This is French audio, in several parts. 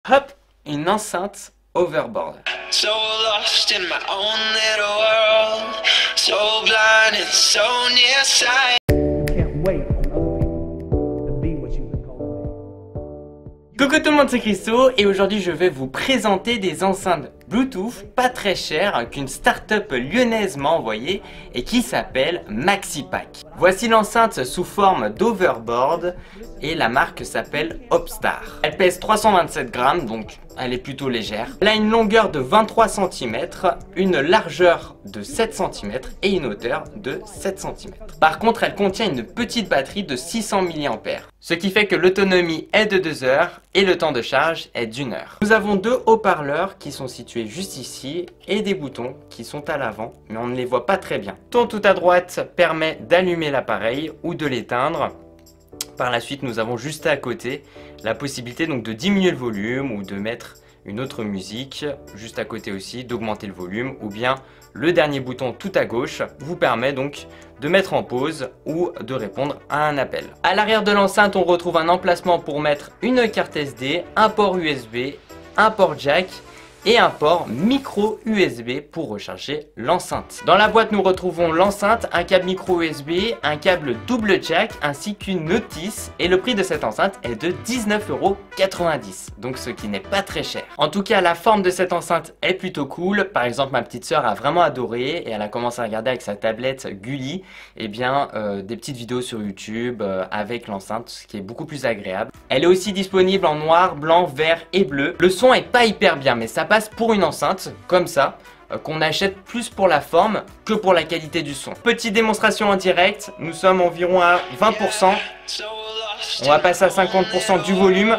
Hop, une enceinte Overboard. So lost in my own little world, so blind and so nearsighted. Can't wait on other people to be what you've been called. Coucou tout le monde, c'est Christo et aujourd'hui je vais vous présenter des enceintes Bluetooth pas très chères qu'une start-up lyonnaise m'a envoyé et qui s'appelle MaxiPack. Voici l'enceinte sous forme d'Overboard et la marque s'appelle Opstar. Elle pèse 327 grammes donc elle est plutôt légère. Elle a une longueur de 23 cm, une largeur de 7 cm et une hauteur de 7 cm. Par contre, elle contient une petite batterie de 600 mAh, ce qui fait que l'autonomie est de 2 heures et le temps de charge est d'1 heure. Nous avons deux haut-parleurs qui sont situés juste ici et des boutons qui sont à l'avant, mais on ne les voit pas très bien. Le bouton tout à droite permet d'allumer l'appareil ou de l'éteindre. Par la suite, nous avons juste à côté la possibilité donc de diminuer le volume ou de mettre une autre musique. Juste à côté aussi, d'augmenter le volume ou bien le dernier bouton tout à gauche vous permet donc de mettre en pause ou de répondre à un appel. À l'arrière de l'enceinte, on retrouve un emplacement pour mettre une carte SD, un port USB, un port jack et un port micro USB pour recharger l'enceinte. Dans la boîte, nous retrouvons l'enceinte, un câble micro USB, un câble double jack ainsi qu'une notice et le prix de cette enceinte est de 19,90 €, donc ce qui n'est pas très cher. En tout cas, la forme de cette enceinte est plutôt cool. Par exemple, ma petite sœur a vraiment adoré et elle a commencé à regarder avec sa tablette Gulli des petites vidéos sur YouTube avec l'enceinte, ce qui est beaucoup plus agréable. Elle est aussi disponible en noir, blanc, vert et bleu. Le son est pas hyper bien, mais ça passe pour une enceinte comme ça qu'on achète plus pour la forme que pour la qualité du son. Petite démonstration en direct, nous sommes environ à 20%. On va passer à 50% du volume.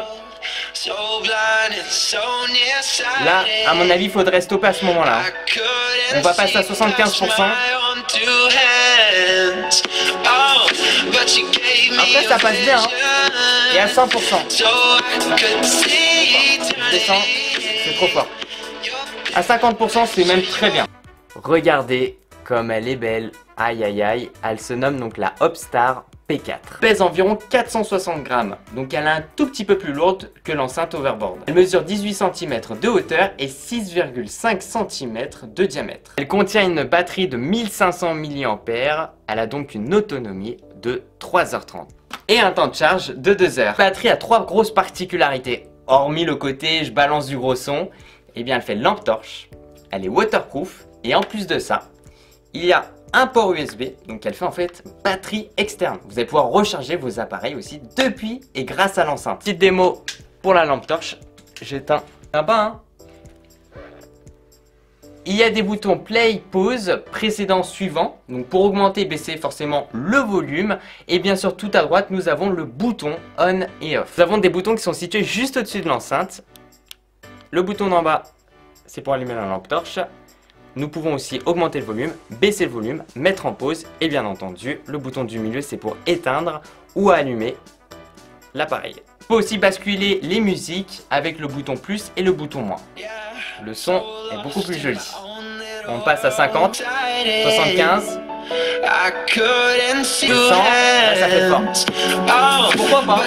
Là, à mon avis, il faudrait stopper à ce moment-là. On va passer à 75%. Après, ça passe bien, hein. Et à 100%. Je descends, c'est trop fort. À 50%, c'est même très bien. Regardez comme elle est belle. Aïe aïe aïe. Elle se nomme donc la Opstar P4. Pèse environ 460 grammes. Donc elle est un tout petit peu plus lourde que l'enceinte Overboard. Elle mesure 18 cm de hauteur et 6,5 cm de diamètre. Elle contient une batterie de 1500 mAh. Elle a donc une autonomie de 3h30. Et un temps de charge de 2 heures. La batterie a 3 grosses particularités. Hormis le côté je balance du gros son, eh bien elle fait lampe torche, elle est waterproof et en plus de ça, il y a un port USB, donc elle fait en fait batterie externe. Vous allez pouvoir recharger vos appareils aussi depuis et grâce à l'enceinte. Petite démo pour la lampe torche, j'éteins là-bas. Hein. Il y a des boutons play, pause, précédent, suivant. Donc pour augmenter et baisser forcément le volume. Et bien sûr tout à droite nous avons le bouton on et off. Nous avons des boutons qui sont situés juste au-dessus de l'enceinte. Le bouton d'en bas c'est pour allumer la lampe torche. Nous pouvons aussi augmenter le volume, baisser le volume, mettre en pause. Et bien entendu le bouton du milieu c'est pour éteindre ou allumer l'appareil. On peut aussi basculer les musiques avec le bouton plus et le bouton moins. Le son est beaucoup plus joli. On passe à 50, 75, 100, là, ça fait fort. Pourquoi pas?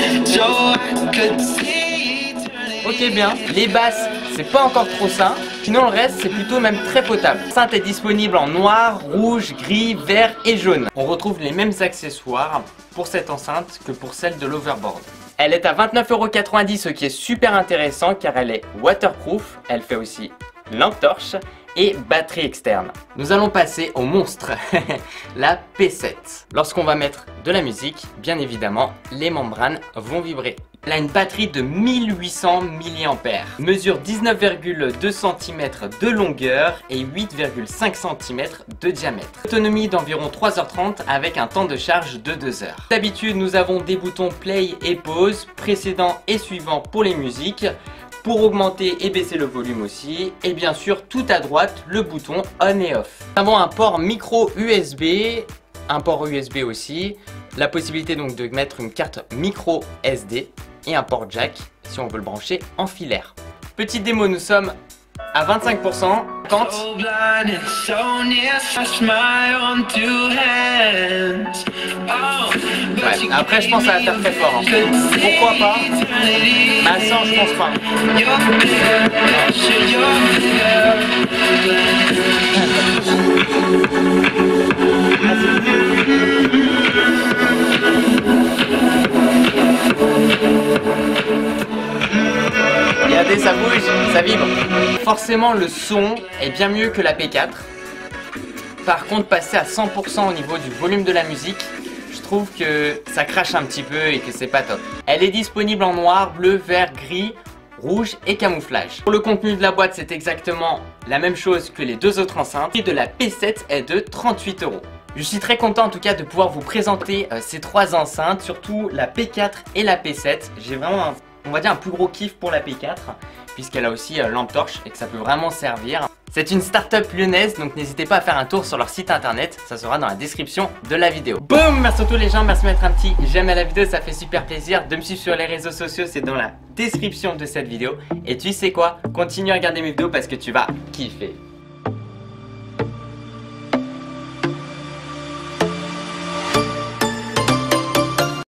Ok bien, les basses c'est pas encore trop ça, sinon le reste c'est plutôt même très potable. L'enceinte est disponible en noir, rouge, gris, vert et jaune. On retrouve les mêmes accessoires pour cette enceinte que pour celle de l'Overboard. Elle est à 29,90 €, ce qui est super intéressant car elle est waterproof, elle fait aussi lampe torche et batterie externe. Nous allons passer au monstre, la P7. Lorsqu'on va mettre de la musique, bien évidemment, les membranes vont vibrer. Elle a une batterie de 1800 mAh, mesure 19,2 cm de longueur et 8,5 cm de diamètre. Autonomie d'environ 3h30 avec un temps de charge de 2 heures. D'habitude, nous avons des boutons play et pause, précédent et suivant pour les musiques, pour augmenter et baisser le volume aussi, et bien sûr tout à droite le bouton on et off. Nous avons un port micro USB, un port USB aussi, la possibilité donc de mettre une carte micro SD et un port jack si on veut le brancher en filaire. Petite démo, nous sommes à 25%, quand So blind and so near, touch my own two hands. Oh, but ouais. you Après je pense que ça va faire très fort, hein. Pourquoi pas? Mais à 100 je pense pas. You're there, sure you're there. Regardez, ça bouge, ça vibre. Forcément le son est bien mieux que la P4. Par contre passer à 100% au niveau du volume de la musique, je trouve que ça crache un petit peu et que c'est pas top. Elle est disponible en noir, bleu, vert, gris, rouge et camouflage. Pour le contenu de la boîte, c'est exactement la même chose que les deux autres enceintes. Le prix de la P7 est de 38 €. Je suis très content en tout cas de pouvoir vous présenter ces trois enceintes, surtout la P4 et la P7. J'ai vraiment on va dire un plus gros kiff pour la P4 puisqu'elle a aussi lampe torche et que ça peut vraiment servir. C'est une start-up lyonnaise, donc n'hésitez pas à faire un tour sur leur site internet, ça sera dans la description de la vidéo. Boum, merci à tous les gens, merci de mettre un petit j'aime à la vidéo, ça fait super plaisir. De me suivre sur les réseaux sociaux, c'est dans la description de cette vidéo. Et tu sais quoi, continue à regarder mes vidéos parce que tu vas kiffer.